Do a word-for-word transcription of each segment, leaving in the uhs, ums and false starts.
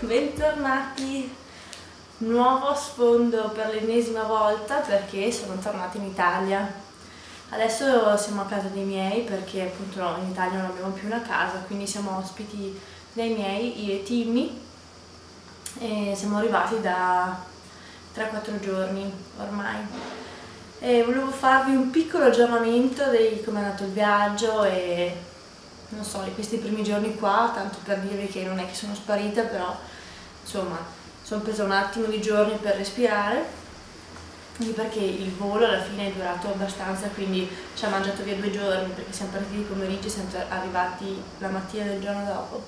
Bentornati, nuovo sfondo per l'ennesima volta perché sono tornata in Italia. Adesso siamo a casa dei miei perché appunto no, in Italia non abbiamo più una casa, quindi siamo ospiti dai miei, io e Timmy, e siamo arrivati da tre quattro giorni ormai. E volevo farvi un piccolo aggiornamento di come è andato il viaggio e non so, di questi primi giorni qua, tanto per dirvi che non è che sono sparita, però insomma sono presa un attimo di giorni per respirare, perché il volo alla fine è durato abbastanza, quindi ci ha mangiato via due giorni perché siamo partiti di pomeriggio e siamo arrivati la mattina del giorno dopo.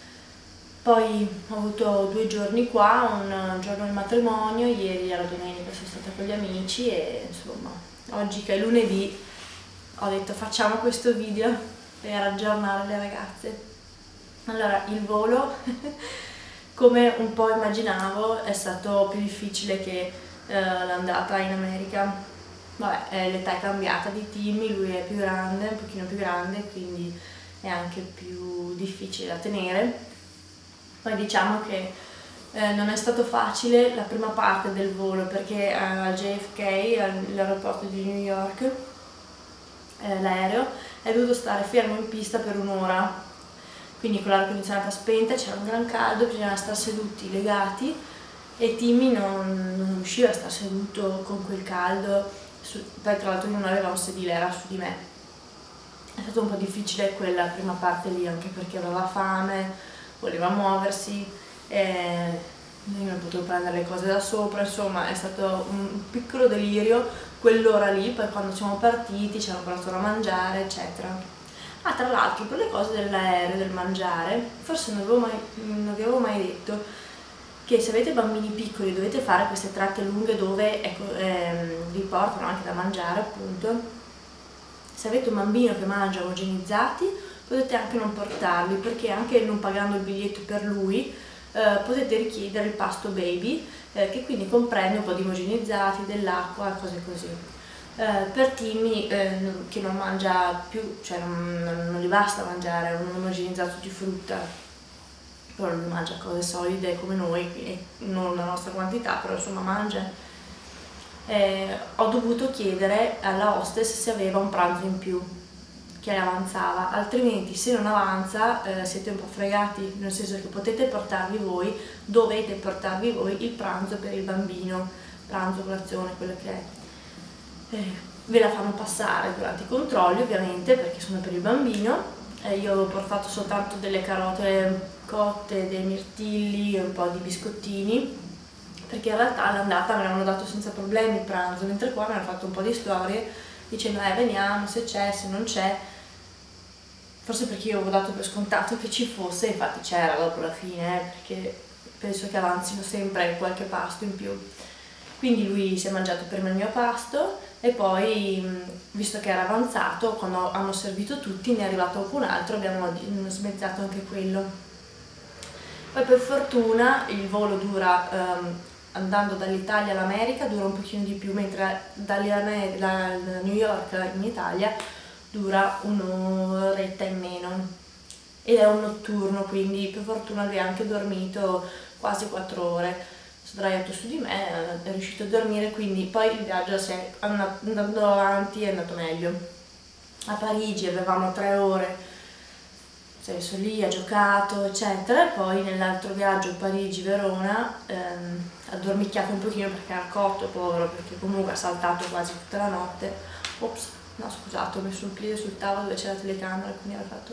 Poi ho avuto due giorni qua, un giorno del matrimonio, ieri alla domenica sono stata con gli amici e insomma oggi che è lunedì ho detto facciamo questo video per aggiornare le ragazze. Allora, il volo come un po' immaginavo è stato più difficile che eh, l'andata in America. Vabbè, l'età è cambiata di Timmy, lui è più grande, un pochino più grande, quindi è anche più difficile da tenere. Poi diciamo che eh, non è stato facile la prima parte del volo perché eh, al J F K, all'aeroporto di New York, eh, l'aereo è dovuto stare fermo in pista per un'ora, quindi con l'aria condizionata spenta, c'era un gran caldo, bisognava stare seduti legati e Timmy non, non riusciva a stare seduto con quel caldo, su, poi tra l'altro non aveva un sedile, era su di me. È stato un po' difficile quella prima parte lì, anche perché aveva fame, voleva muoversi, e io non potevo prendere le cose da sopra, insomma è stato un piccolo delirio quell'ora lì. Poi quando siamo partiti ci hanno portato da mangiare eccetera. Ah, tra l'altro per le cose dell'aereo, del mangiare, forse non, avevo mai, non vi avevo mai detto che se avete bambini piccoli dovete fare queste tratte lunghe dove ecco, ehm, vi portano anche da mangiare appunto. Se avete un bambino che mangia omogenizzati potete anche non portarli, perché anche non pagando il biglietto per lui eh, potete richiedere il pasto baby, eh, che quindi comprende un po' di omogenizzati, dell'acqua, cose così. Eh, per Timmy eh, che non mangia più, cioè non, non, non gli basta mangiare un omogenizzato di frutta, però lui mangia cose solide come noi, e non la nostra quantità, però insomma mangia. Eh, ho dovuto chiedere alla hostess se aveva un pranzo in più che avanzava, altrimenti se non avanza eh, siete un po' fregati, nel senso che potete portarvi voi, dovete portarvi voi il pranzo per il bambino, pranzo, colazione, quello che è. Eh, ve la fanno passare durante i controlli ovviamente perché sono per il bambino. Eh, io avevo portato soltanto delle carote cotte, dei mirtilli e un po' di biscottini, perché in realtà all'andata me l'avevano dato senza problemi il pranzo, mentre qua mi hanno fatto un po' di storie dicendo eh veniamo, se c'è, se non c'è, forse perché io avevo dato per scontato che ci fosse, infatti c'era dopo la fine, eh, perché penso che avanzino sempre qualche pasto in più. Quindi lui si è mangiato prima il mio pasto e poi, visto che era avanzato, quando hanno servito tutti ne è arrivato qualcun altro, abbiamo smezzato anche quello. Poi per fortuna il volo dura, um, andando dall'Italia all'America dura un pochino di più, mentre da New York in Italia dura un'oretta in meno ed è un notturno, quindi per fortuna lui ha anche dormito quasi quattro ore, sdraiato su di me, è riuscito a dormire, quindi poi il viaggio si è andando avanti, è andato meglio. A Parigi avevamo tre ore, si è messo lì, ha giocato eccetera, e poi nell'altro viaggio Parigi-Verona ehm, ha dormicchiato un pochino perché era cotto, povero, perché comunque ha saltato quasi tutta la notte. Ops, no scusate, ho messo un piede sul tavolo dove c'era la telecamera, quindi aveva fatto.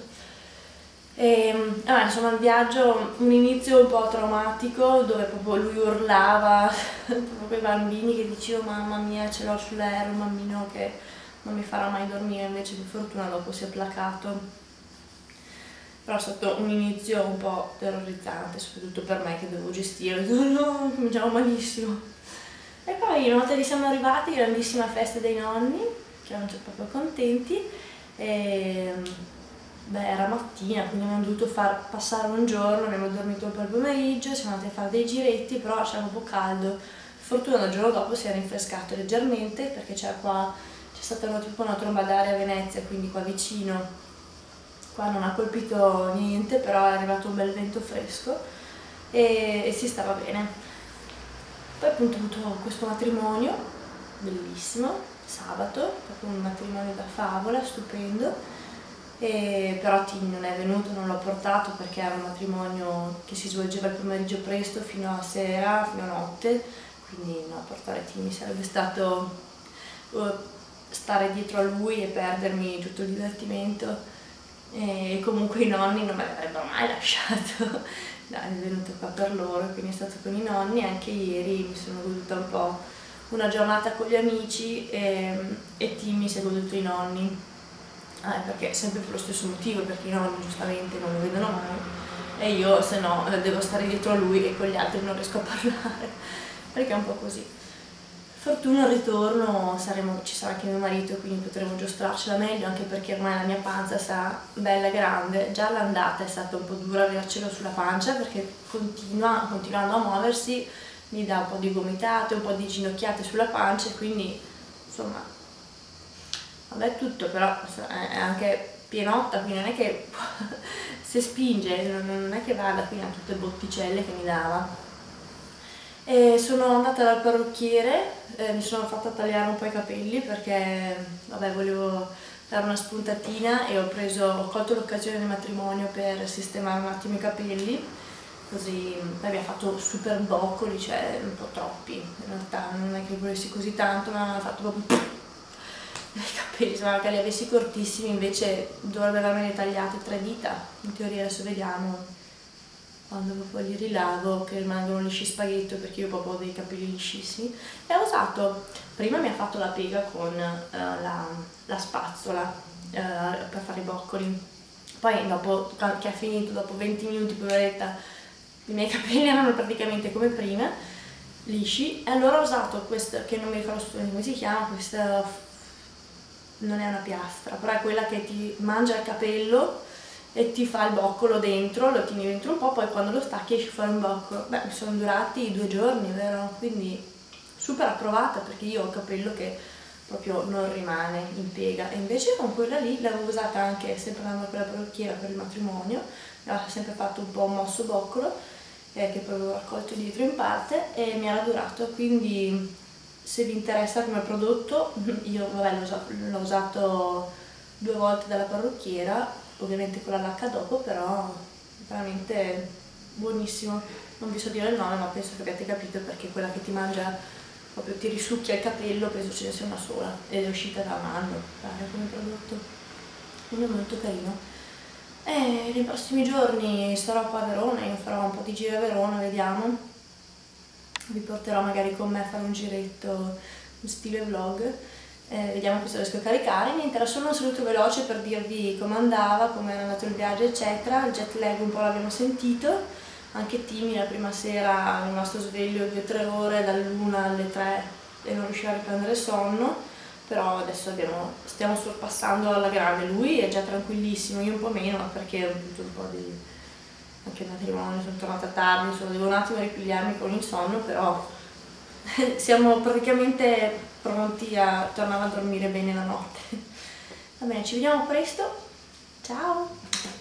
E, eh, insomma il viaggio, un inizio un po' traumatico dove proprio lui urlava, proprio quei bambini che dicevano mamma mia ce l'ho sull'aereo, un bambino che non mi farà mai dormire, invece per fortuna dopo si è placato. Però è stato un inizio un po' terrorizzante, soprattutto per me che devo gestire, no, cominciamo malissimo. E poi una volta che siamo arrivati, grandissima festa dei nonni, che erano proprio contenti, e beh, era mattina, quindi abbiamo dovuto far passare un giorno, abbiamo dormito un po' il pomeriggio, siamo andati a fare dei giretti, però c'era un po' caldo. Per fortuna il giorno dopo si era rinfrescato leggermente, perché c'era qua, c'è stata una, tipo una tromba d'aria a Venezia, quindi qua vicino. Qua non ha colpito niente, però è arrivato un bel vento fresco e, e si stava bene. Poi appunto ho avuto questo matrimonio bellissimo, sabato, proprio un matrimonio da favola, stupendo. E però Tim non è venuto, non l'ho portato perché era un matrimonio che si svolgeva il pomeriggio presto fino a sera, fino a notte, quindi no, portare Tim mi sarebbe stato uh, stare dietro a lui e perdermi tutto il divertimento, e comunque i nonni non me l'avrebbero mai lasciato. Dai, è venuto qua per loro, quindi è stato con i nonni. Anche ieri mi sono goduta un po' una giornata con gli amici e, e Tim mi si è goduto i nonni. Ah, perché è sempre per lo stesso motivo, perché i nonni giustamente non lo vedono mai e io se no devo stare dietro a lui e con gli altri non riesco a parlare, perché è un po' così. Fortuna al ritorno saremo, ci sarà anche mio marito, quindi potremo giostrarcela meglio, anche perché ormai la mia panza sarà bella grande. Già l'andata è stata un po' dura avercelo sulla pancia perché continua, continuando a muoversi mi dà un po' di gomitate, un po' di ginocchiate sulla pancia, quindi insomma vabbè tutto, però è anche pienotta, quindi non è che se spinge non è che vada, quindi ha tutte botticelle che mi dava. E sono andata dal parrucchiere, eh, mi sono fatta tagliare un po' i capelli perché vabbè volevo dare una spuntatina e ho preso, ho colto l'occasione del matrimonio per sistemare un attimo i capelli, così poi mi ha fatto super boccoli, cioè un po' troppi, in realtà non è che volessi così tanto, ma mi ha fatto proprio i capelli, sembrava che li avessi cortissimi, invece dovrebbe avermeli tagliati tre dita, in teoria. Adesso vediamo quando poi li rilavo che rimangono lisci spaghetto, perché io proprio ho dei capelli liscissimi. E ho usato, prima mi ha fatto la piega con uh, la, la spazzola uh, per fare i boccoli, poi dopo che ha finito, dopo venti minuti, poveretta, i miei capelli erano praticamente come prima, lisci, e allora ho usato questo, che non mi ricordo come si chiama, questa, non è una piastra, però è quella che ti mangia il capello e ti fa il boccolo dentro, lo tieni dentro un po', poi quando lo stacchi esce fuori un boccolo. Beh, mi sono durati due giorni, vero? Quindi super approvata, perché io ho il capello che proprio non rimane in piega, e invece con quella lì l'avevo usata anche sempre andando per la parrucchiera per il matrimonio, mi aveva sempre fatto un po' un mosso boccolo, eh, che poi avevo raccolto dietro in parte, e mi era durato. Quindi se vi interessa come prodotto, io vabbè, l'ho usato due volte dalla parrucchiera, ovviamente con la lacca dopo, però veramente buonissimo. Non vi so dire il nome, ma penso che abbiate capito, perché quella che ti mangia, proprio ti risucchia il capello, penso ce ne sia una sola, ed è uscita da un anno, pare, come prodotto. Quindi è molto carino. E nei prossimi giorni sarò qua a Verona, io farò un po' di giri a Verona, vediamo. Vi porterò magari con me a fare un giretto in stile vlog, eh, vediamo cosa riesco a caricare. Niente, era solo un saluto veloce per dirvi come andava, come era andato il viaggio eccetera. Il jet lag un po' l'abbiamo sentito, anche Timmy la prima sera è rimasto sveglio due o tre ore, dall'una alle tre, e non riusciva a riprendere sonno, però adesso abbiamo, stiamo sorpassando alla grande. Lui è già tranquillissimo, io un po' meno, ma perché ho avuto un po' di... anche il matrimonio, sono tornata tardi, insomma, devo un attimo ripigliarmi con il sonno, però siamo praticamente pronti a tornare a dormire bene la notte. Va bene, ci vediamo presto, ciao!